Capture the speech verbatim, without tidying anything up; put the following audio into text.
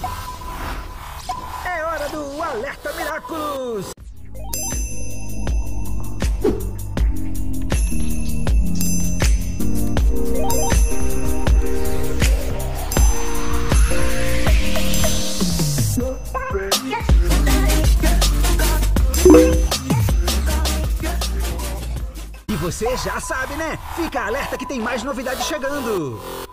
É hora do Alerta Miraculous! E você já sabe, né? Fica alerta que tem mais novidades chegando!